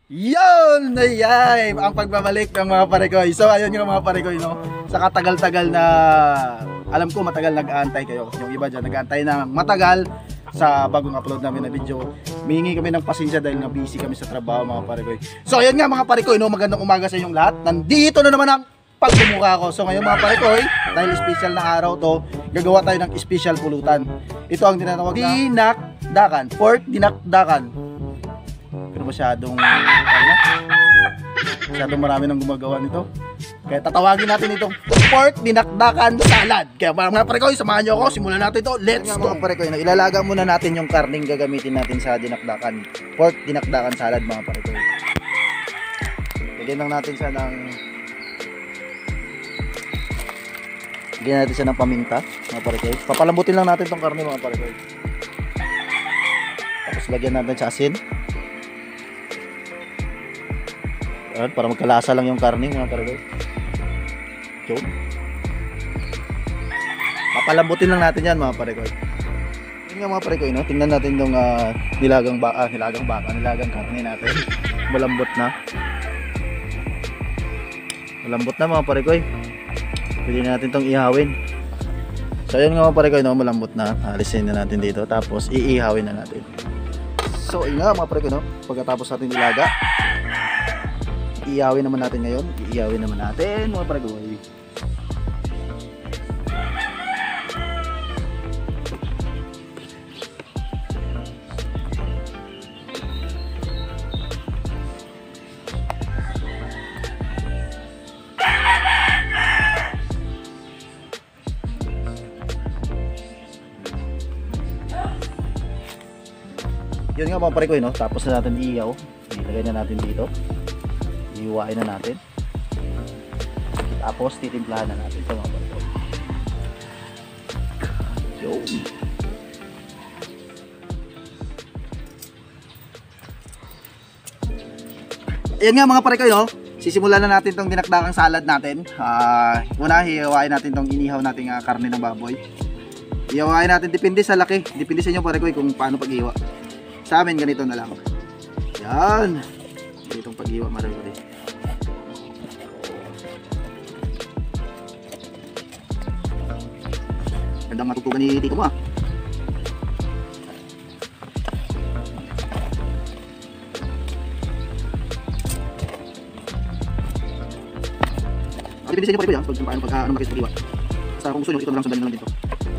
Yun! Ayay! Ang pagbabalik ng mga parekoy. So ayun yung mga parekoy, no? Sa katagal-tagal na, alam ko matagal nag-aantay kayo. Yung iba dyan nag-aantay ng matagal sa bagong upload namin na video. Mihingi kami ng pasensya dahil na busy kami sa trabaho, mga parekoy. So ayun nga mga parekoy, no? Magandang umaga sa inyong lahat. Nandito na naman ang pagbumuka ko. So ngayon mga parekoy, dahil special na araw to, gagawa tayo ng special pulutan. Ito ang tinatawag na dinakdakan. Pork dinakdakan. Pero masyadong marami nang gumagawa nito. Kaya tatawagin natin itong pork dinakdakan salad. Kaya mga parekoy, samahan nyo ako. Simulan natin ito. Let's go! Mga parekoy, ilalaga muna natin yung karning gagamitin natin sa dinakdakan. Pork dinakdakan salad, mga parekoy. Lagyan lang natin siya ng paminta, mga parekoy. Papalambutin lang natin itong karne, mga parekoy. Tapos lagyan natin sa asin. Ayan, para magkalasa lang yung karne, mga parekoy. Yun. Papalambutin lang natin yan, mga parekoy. Yun nga mga parekoy, no? Tingnan natin yung nilagang karne natin. Malambot na. Malambot na, mga parekoy. Pwede na natin itong ihawin. So ayun nga mga parekoy, no? Malambot na. Alisin na natin dito. Tapos iihawin na natin. So ayun nga mga parekoy, no? Pagkatapos natin ilaga, iihawin naman natin ngayon. Iihawin naman natin mga parekoy. Yun nga mga parekoy, no? Tapos na natin iihaw. Ilagay na natin dito. Iiwain na natin. Tapos titimplahan na natin ito mga parekoy. Yun. Ayan nga mga parekoy, no? Sisimulan na natin itong dinakdakang salad natin. Una, hihawain natin itong inihaw nating karne ng baboy. Hihawain natin, depende sa laki. Depende sa inyo parekoy kung paano paghiwa. Sa amin ganito na lang. Yan. Ganitong paghiwa marami. Gandang matutugan ni Tito mo Depende sa inyo pa rin yan. Paano makis paghiwa. Basta kung gusto nyo, ito na lang sundan nyo lang dito.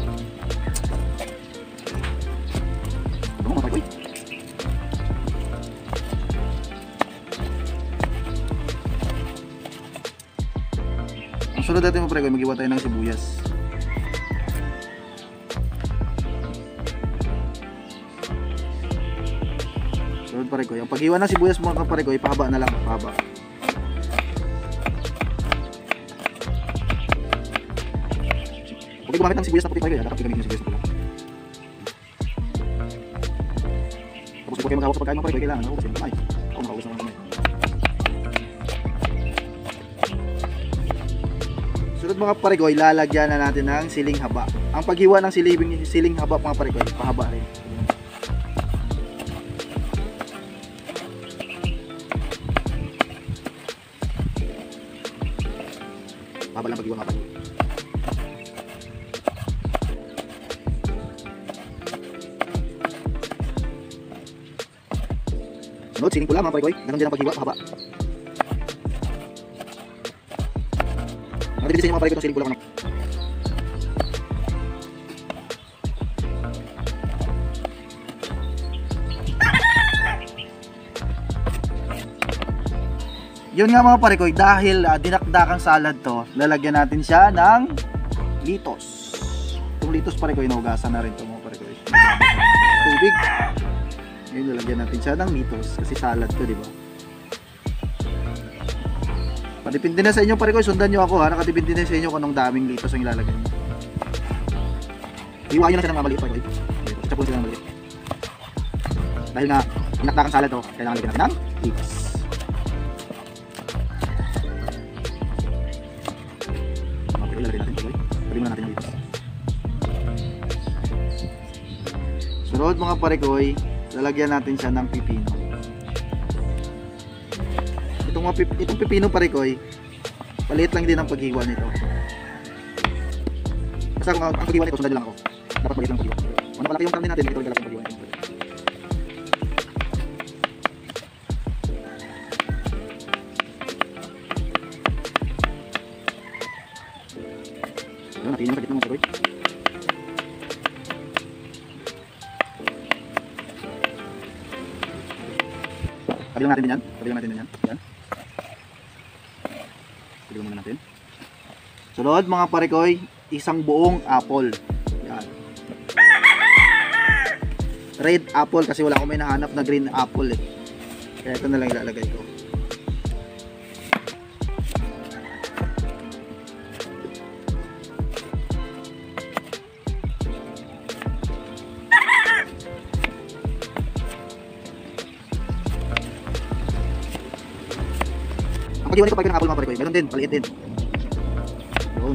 Sunod natin mga parekoy, mag-iwa tayo ng sibuyas. Sunod parekoy, ang pag-iwa ng sibuyas mga parekoy, pahaba na lang, pahaba. Huwag gumamit ng sibuyas na puti parekoy, dapat gamitin yung sibuyas na pula. Tapos huwag kayo mag-hawak sa pagkain mga parekoy, kailangan ako kasi kamay. Ako makaugas naman kamay. Sunod mga parekoy, lalagyan na natin ng siling haba. Ang paghiwa ng siling haba mga parekoy, pahaba rin. Pahaba lang paghiwa mga parekoy. Sunod, siling pula mga parekoy, ganun din ang paghiwa, pahaba. Nakadipin sa inyo mga parekoy itong siling pula ko na. Yun nga mga parekoy, dahil dinakdakang salad to, lalagyan natin siya ng litos. Itong litos parekoy, naugasan na rin ito mga parekoy. Tubig. Ngayon lalagyan natin siya ng litos kasi salad to, di ba? Depende na sa inyo parekoy, sundan nyo ako ha. Nakadepende na sa inyo kung anong daming litos ang ilalagay nyo. Iwain nyo na siya ng maliit parekoy. Chapuin siya ng maliit. Dahil nga, dinakdakang salad to, kailangan lagyan natin ng litos. Ilalagay natin parekoy. Pwede muna natin yung litos. Sunod mga parekoy, lalagyan natin siya ng pipino. itong pipino parekoy, maliit lang din ang paghiwa nito. Kasi ang paghiwa nito, sundad lang ako. Dapat maliit lang ang paghiwa. Kung napalaki yung karne natin, ito lalaki ang paghiwa nito. Ayun, natin yung sa gitna mga parekoy. Kabilang natin din yan. Kabilang natin din yan. Yan. Kabilang muna natin. Sunod mga parekoy, isang buong apple. Yan. Red apple kasi wala akong may nahanap na green apple eh. Kaya ito na lang ilalagay ko. Ang pag-iwan ko pag ng apple mga parekoy, meron din, paliit din. Yun.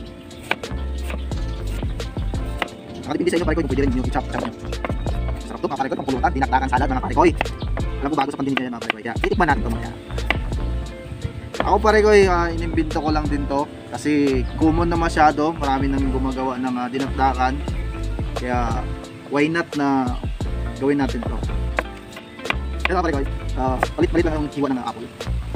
Nakatipindi sa inyo parekoy kung pwede rin yung i-chop nyo. Sarap ito mga parekoy, pangpulutan, dinakdakan salad mga parekoy. Alam ko bago sa pandinig nyo mga parekoy, kaya titikman natin ito mga. Ako parekoy, inimbento ko lang din to kasi common na masyado, marami nang gumagawa ng dinakdakan. Kaya why not na gawin natin to. Kaya mga parekoy, palit-palit lang yung hiwa ng apple.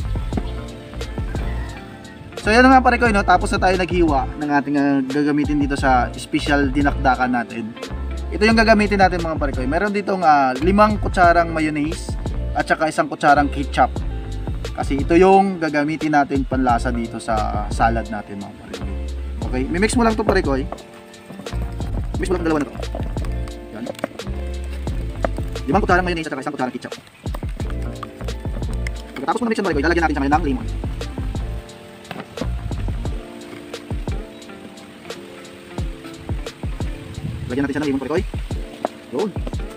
So yan nga parekoy, no? Tapos na tayo naghiwa ng ating gagamitin dito sa special dinakdakan natin. Ito yung gagamitin natin mga parekoy. Meron ditong 5 kutsarang mayonnaise at saka 1 kutsarang ketchup. Kasi ito yung gagamitin natin panlasa dito sa salad natin mga parekoy. Okay, mimix mo lang to parekoy. Mix mo lang dalawa na to. Yan. 5 kutsarang mayonnaise at saka 1 kutsarang ketchup. Pagkatapos mo na mix yung parekoy, lalagyan natin siya ngayon ng lemon. Lagyan natin siya ng limon parekoy. Yun.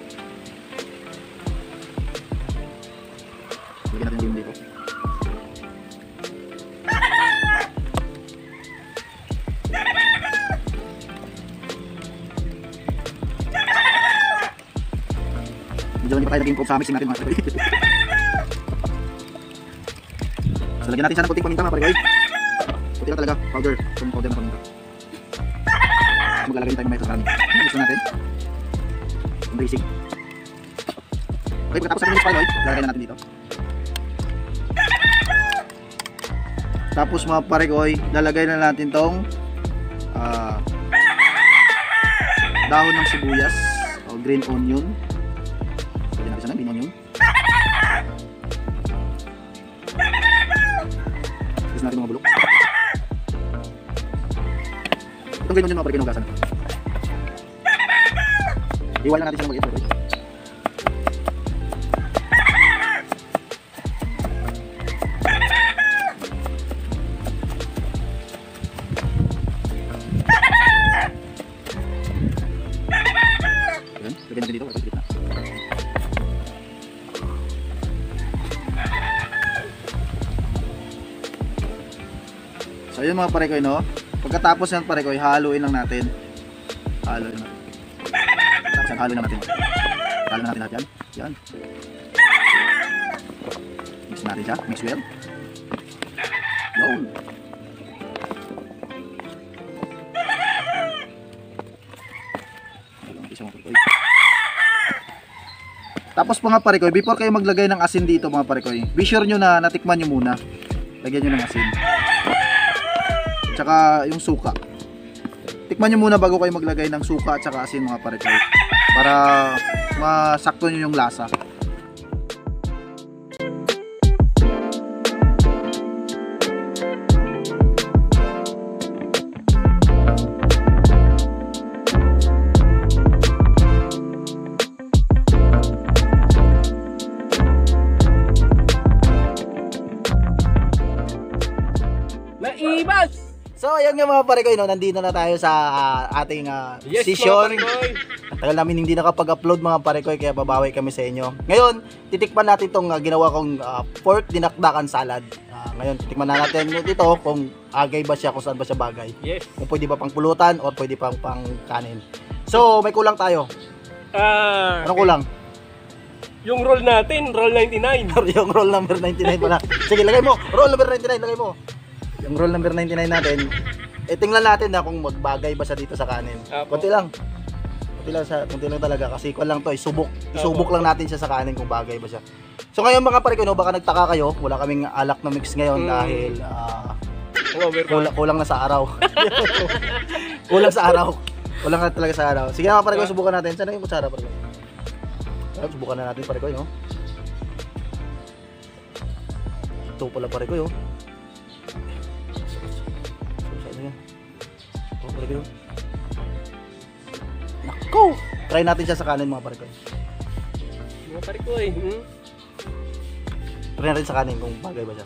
Lagyan natin ng limon dito. Medyo hindi pa tayo naging cook sa mixing natin mga parekoy. So lagyan natin siya ng kunting paminta mga parekoy. Kunti lang talaga, powder. Itong powder na paminta. Maglalagay tayo ng mayroon. Gusto natin yung basic. Okay, pagkatapos sa minutes parekoy, lalagay na natin dito. Tapos mga parekoy, lalagay na natin tong dahon ng sibuyas o green onion. Lagyan natin siya ng green onion. Gusto natin mga bulok. Itong green onion mga parekoy, nugasan. Iwan lang natin siya ng maliit parekoy. Ayan, lagyan natin dito parekoy sa gitna. So ayun mga parekoy, no? Pagkatapos yan parekoy, haluin lang natin. Haluin natin. Tapos yan, haluin lang natin. Haluin natin lahat yan. Yan. Mix natin siya. Mix well. Yun. Tapos mga parekoy, before kayo maglagay ng asin dito mga parekoy, be sure nyo na natikman nyo muna. Lagyan nyo ng asin. Tsaka yung suka. Tikman nyo muna bago kayo maglagay ng suka at saka asin mga parekoy. Para masakto nyo yung lasa. Naibas! So ayan nga mga parekoy, no? Nandito na tayo sa ating session. Ang tagal namin hindi nakapag-upload mga parekoy, kaya babawi kami sa inyo. Ngayon, titikman natin itong ginawa kong pork dinakdakan salad. Ngayon, titikman na natin ito kung agay ba siya, kung saan ba siya bagay. Yes. Kung pwede ba pang pulutan o pwede pang kanin. So, may kulang tayo. Anong kulang? Yung roll natin, roll 99. Yung roll number 99 pala. Sige, lagay mo. Roll number 99, lagay mo. Yung roll number 99 natin. Tingnan natin na kung magbagay ba siya dito sa kanin. Apo. Konti lang. Konti lang talaga kasi kung lang to, isubok lang natin siya sa kanin kung bagay ba siya. So ngayon mga pare ko, no, baka nagtaka kayo, wala kaming alak na mix ngayon dahil kulang na sa araw. Kulang sa araw. Kulang na talaga sa araw. Sige mga pare ko, subukan natin. Saan na yung kutsara pare ko? Subukan na natin pare ko, no? Ito pala pare ko, yo. Pare ko. Nako! Try natin siya sa kanin mga pare ko. Mga pare ko eh. Try natin sa kanin kung bagay ba siya.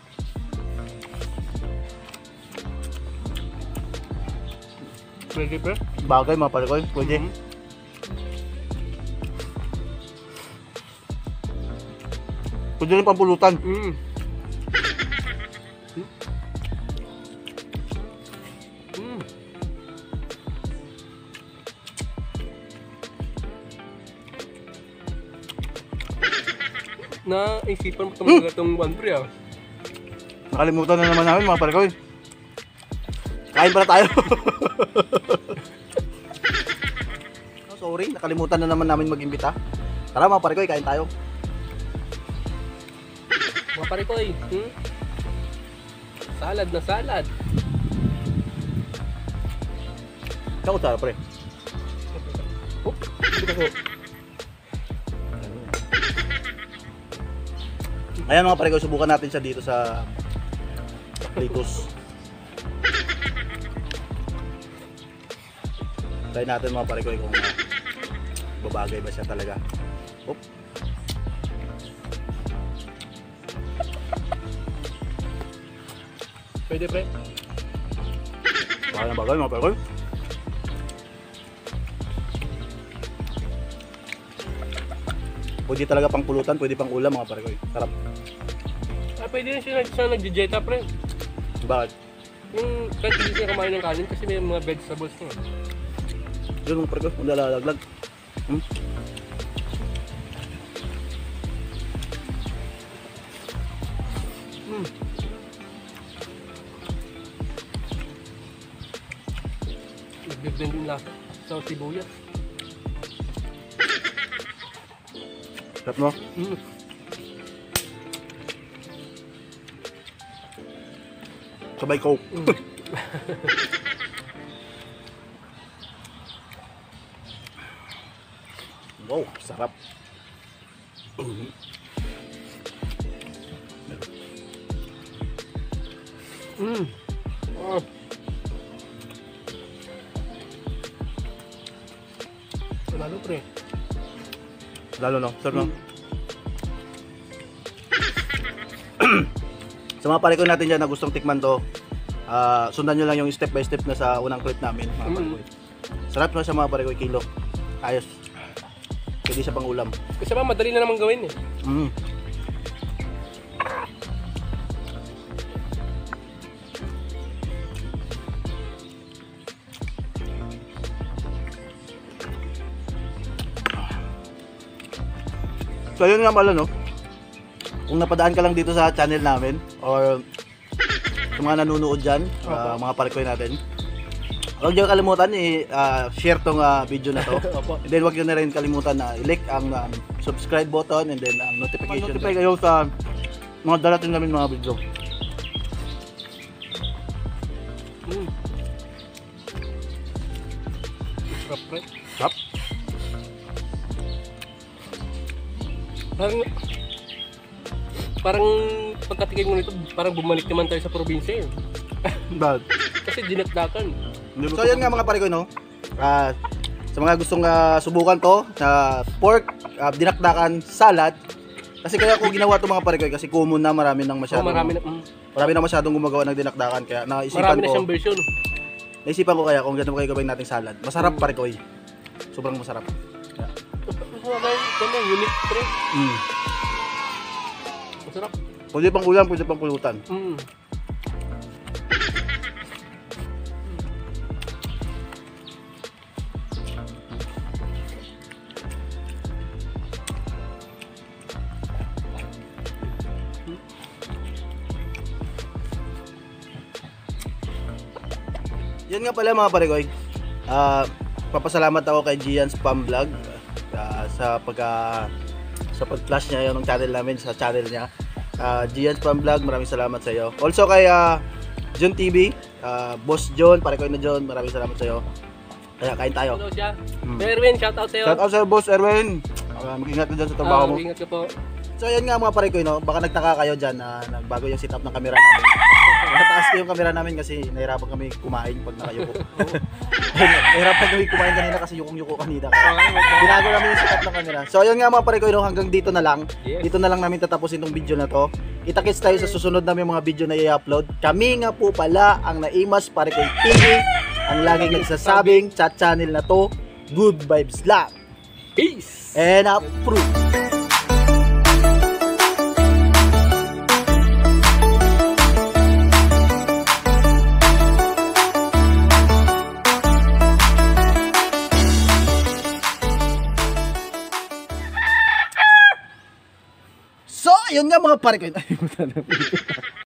Pwede ba? Bagay mga pare ko, pwede. Pwede rin pampulutan. Na isipan mo talaga itong one pre ah. Nakalimutan na naman namin mga pare ko. Kain pala tayo. Sorry, nakalimutan na naman namin mag-imbita. Tara mga pare ko, kain tayo. Mga pare ko eh. Salad na salad. Ikaw tsara pre. Ayan mga pare ko, subukan natin siya dito sa Litos. Try natin mga pare ko kung babagay ba siya talaga. Oop. Pwede pre? Baka na bagay mga pare ko. Pwede talaga pang pulutan, pwede pang ulam mga pare ko. Sarap. Pwede rin siya nag-jeta pre. Bakit? Yung kahit hindi siya kumain ng kanin kasi may mga vegetables niya. Yun mga pare ko, ang lalaglag. Nag-blend yung lasa sa sibuyas. Sarap no? Sabay coke. Wow, sarap. Lalo pre. Lalo no, sarap no? Sa mga pare ko natin dyan na gustong tikman to, sundan nyo lang yung step by step na sa unang clip namin mga pare ko. Sarap no sa mga pare ko, kilo. Ayos. Pwede siya pang ulam. Kasi ba madali na naman gawin eh. So yun nga pala no, kung napadaan ka lang dito sa channel namin or sa mga nanonood dyan, mga parikoy natin, huwag nyo kalimutan i-share tong video na to. And then huwag nyo na rin kalimutan na i-click ang subscribe button and then ang notification. Notify kayo sa mga darating namin mga video. Sarap pre. Sarap. Parang pagkatikin mo nito, parang bumalik naman tayo sa probinsya eh. Bad. Kasi dinakdakan. So yan nga mga pare ko no. Sa mga gustong subukan to na pork dinakdakan salad. Kasi kaya ko ginawa to mga pare ko kasi common na marami nang masyadong marami na masyadong gumagawa ng dinakdakan kaya naisipan marami na ko. siyang version. Naisipan ko kaya kung ganun kayo gawin nating salad. Masarap pare ko. Sobrang masarap. Unique pre. Masarap. Pwede pang ulam, pwede pang pulutan. Yun nga pala mga parekoy. Papasalamat ako kay Gian Spam Vlog sa pag-flash niya yung channel namin sa channel niya. Gian Spam Vlog, maraming salamat sa iyo. Also kay John TV, Boss John, parekoy na John, maraming salamat sa iyo. Kaya kain tayo. Hello siya. Erwin, shout out sa'yo. Shout out sa Boss Erwin. Mag-ingat ka dyan sa trabaho mo. Ingat ka po. So yun nga mga parekoy, no? Baka nagtaka kayo dyan na nagbago yung setup ng camera namin. Nataas ko yung camera namin kasi nahirapan kami kumain pag nakayuko. Nahirapan kami kumain kanina kasi yukong-yuko kanina. Binago namin yung setup ng camera. So ayun nga mga parekoy, no? Hanggang dito na lang. Yes. Dito na lang namin tatapusin tong video na to. Kita-kits tayo sa susunod namin mga video na i-upload. Kami nga po pala ang Naimas Parekoy TV, ang laging nagsasabing chat channel na to, good vibes lang. Peace! And approve! So, ayun nga mga pare ko.